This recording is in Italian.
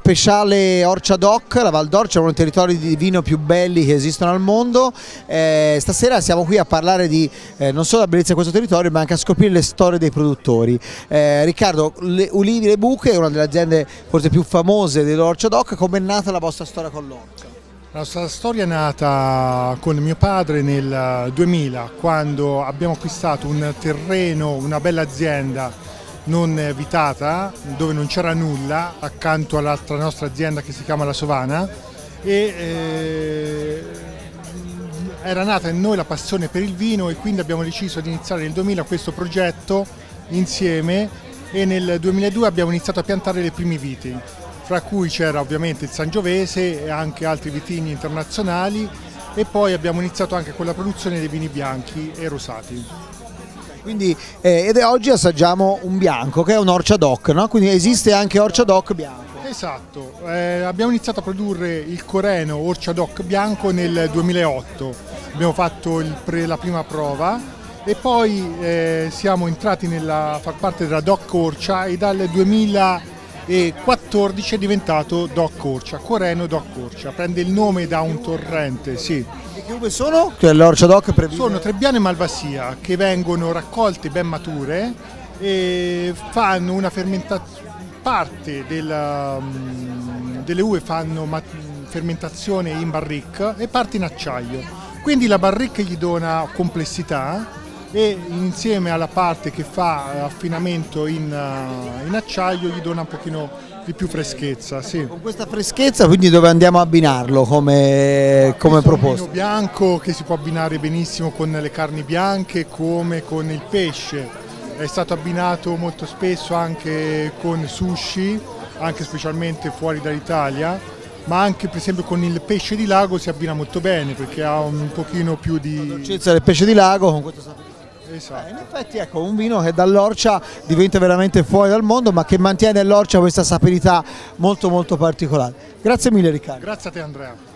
speciale Orcia DOC, la Val d'Orcia è uno dei territori di vino più belli che esistono al mondo. Stasera siamo qui a parlare di non solo la bellezza di questo territorio, ma anche a scoprire le storie dei produttori. Riccardo, Ulivi Le Buche è una delle aziende forse più famose dell'Orcia DOC. Com'è nata la vostra storia con l'Orcia? La nostra storia è nata con mio padre nel 2000, quando abbiamo acquistato un terreno, una bella azienda non vitata, dove non c'era nulla, accanto all'altra nostra azienda che si chiama La Sovana, e era nata in noi la passione per il vino, e quindi abbiamo deciso di iniziare nel 2000 questo progetto insieme, e nel 2002 abbiamo iniziato a piantare le prime viti, fra cui c'era ovviamente il Sangiovese e anche altri vitigni internazionali, e poi abbiamo iniziato anche con la produzione dei vini bianchi e rosati. Quindi, ed oggi assaggiamo un bianco che è un Orcia DOC, no? Quindi esiste anche Orcia DOC bianco. Esatto, abbiamo iniziato a produrre il Coreno Orcia DOC bianco nel 2008, abbiamo fatto la prima prova e poi siamo entrati a far parte della DOC Orcia, e dal 2014 è diventato DOC Orcia, Coreno DOC Orcia, prende il nome da un torrente, sì. E che uve sono? Che l'Orcia DOC prevede? Sono Trebbiano e Malvasia, che vengono raccolte ben mature e fanno una fermentazione. Parte delle uve fanno fermentazione in barrique e parte in acciaio, quindi la barrique gli dona complessità, e insieme alla parte che fa affinamento in acciaio gli dona un pochino di più freschezza. Sì. Con questa freschezza quindi dove andiamo a abbinarlo come proposta? Un vino bianco che si può abbinare benissimo con le carni bianche come con il pesce. È stato abbinato molto spesso anche con sushi, anche specialmente fuori dall'Italia, ma anche per esempio con il pesce di lago si abbina molto bene perché ha un pochino più di... La dolcezza del pesce di lago con questo sapore. Esatto. In effetti ecco, un vino che dall'Orcia diventa veramente fuori dal mondo, ma che mantiene nell'Orcia questa sapidità molto molto particolare. Grazie mille Riccardo. Grazie a te Andrea.